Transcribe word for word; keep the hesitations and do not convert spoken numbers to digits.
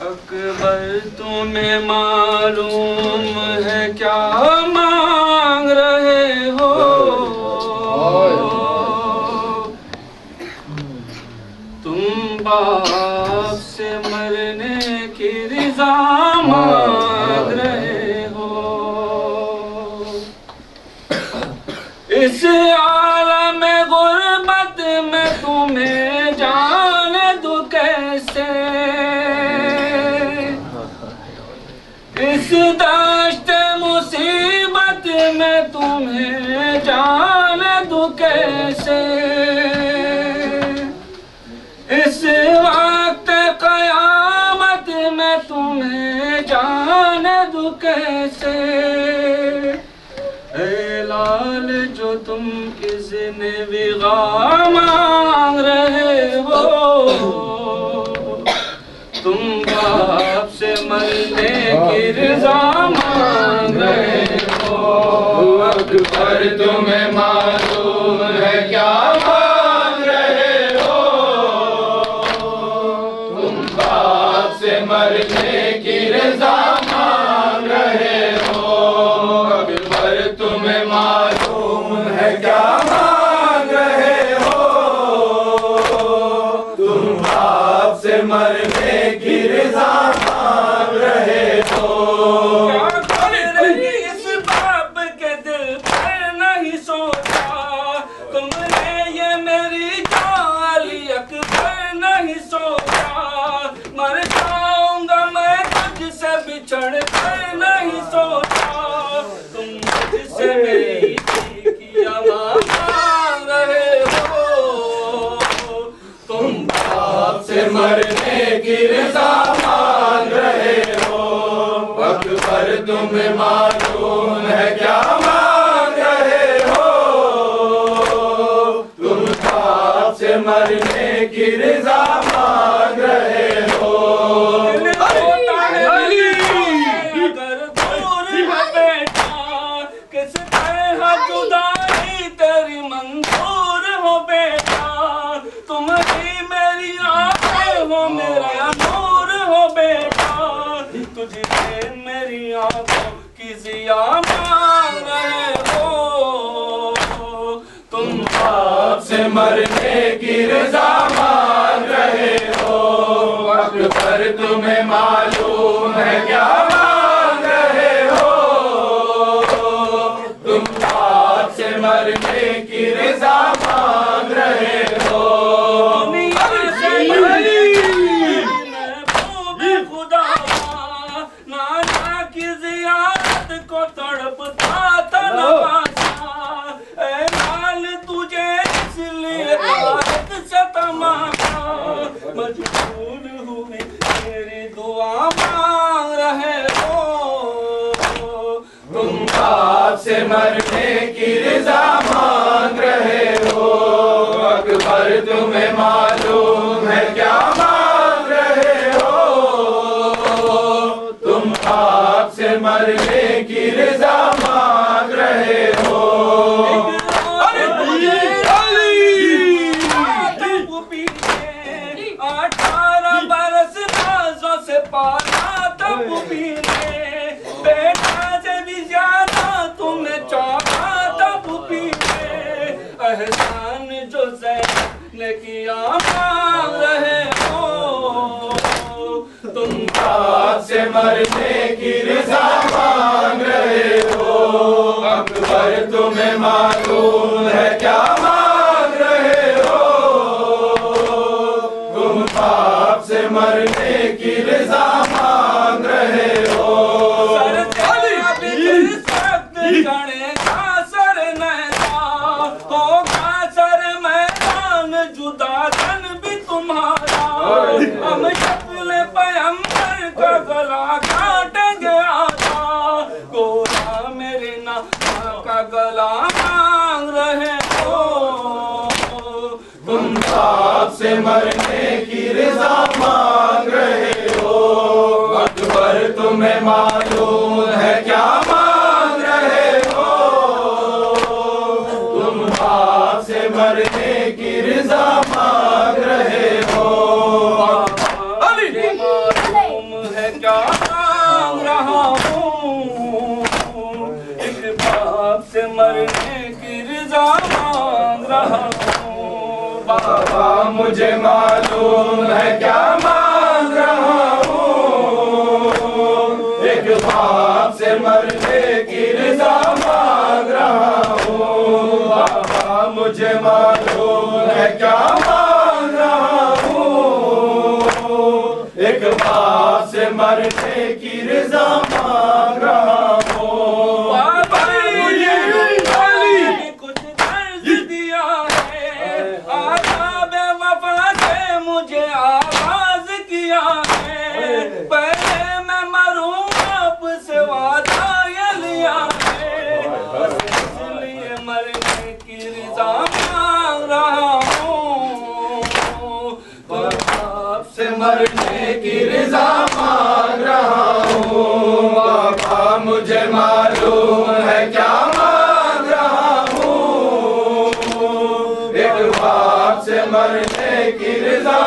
अकबर तुम्हें मालूम है क्या मांग रहे हो? तुम बाप से मरने की रिज़ा मांग रहे हो। इस आलम गुर्बत में तुम्हें जाने दूं कैसे? इस दश्त मुसीबत में तुम्हें जाने दूं कैसे? इस वक्त क़यामत में तुम्हें जाने दूं कैसे? ऐ लाल जो तुम इज़्न विगा मांग रहे हो, तुम बाप से मरने की रिज़ा मांग रहे हो। अकबर तुम्हें मालूम है क्या मांग रहे हो? तुम बाप से मरने की रिज़ा मांग रहे हो। अकबर तुम्हें मालूम है क्या मांग रहे हो? तुम बाप से मरने की रिज़ा मांग रहे हो। क्या कर रही इस बाप के दिल पर नहीं सोचा? तुमने ये मेरी जाली अकबर नहीं सोचा? मर जाऊंगा मैं तुझसे बिछड़ कर नहीं सोचा? तुम मुझसे मेरी किया मांग रहे हो। तुम बाप से मरने की रिज़ा मांग रहे हो। अकबर तुम्हें मालूम है क्या मांग रहे हो? तुम बाप से मरने की रिज़ा मांग रहे हो। अगर दूर है बेटा किस तरह जुदाई तेरी मंजूर हो बेटा? तुम ही मेरी आँखें हो मेरा नूर हो बेटा। तुझे मेरी आँखों की ज़िया मांग रहे हो। तुम बाप से मरने की रिज़ा मांग रहे हो। अकबर तुम्हें मालूम है क्या मांग रहे हो? तुम बाप से मरने की रिज़ा मांग रहे हो। को तड़पता था नवाज़ा, ऐ लाल तुझे इसलिए तारक से तमाशा। मजबूर हुए तेरी दुआ मांग रहे हो। तुम बाप से मरने की रिज़ा मांग रहे हो। अकबर तुम्हें मालूम है क्या मांग रहे हो? तुम बाप से मरने की रिज़ा मांग रहे हो। अठारह बरस नाज़ों से पाला तब भी ने, बेटा से भी ज्यादा तुम्हें चाहा तब भी ने। एहसान जो ज़ैन ने किया मांग रहे हो। तुम बाप से मरने की रिज़ा मांग रहे हो। अकबर तुम्हें मालूम है क्या मांग रहे हो? तुम बाप से मरने की रिज़ा मांग रहे हो। सर गणेगा सर नैना होगा सर मैदान जुदा धन भी तुम्हारा। हम शक्ल पैगंबर का गला काटेंगे आजा। गोरा मेरे ना का गला मांग रहे हो। तुम बाप से मरने की रिज़ा मांग रहे हो। अकबर तुम्हें मालूम है क्या मांग रहे हो? तुम बाप से मरने की रिज़ा मांग रहे हो। मुझे मालूम है क्या मांग रहा हूँ, एक बाप से मरने की रज़ा मांग रहा हूँ। बाबा मुझे मालूम है क्या मांग रहा हूँ, एक बाप से मरने की रज़ा मांग रहा हूँ। बाबा मुझे कुछ दर्द दिया है, आज़ाब वफा से मुझे आवाज किया है, पहले मैं मरूं आपसे वादा ये लिया है, इसलिए मरने की रज़ा मांग रहा हूँ, तो आपसे मरने की रज़ा मांग रहा हूँ। बाबा मुझे मालूम है क्या मांग रहा हूँ, एक बाप से मरने की रज़ा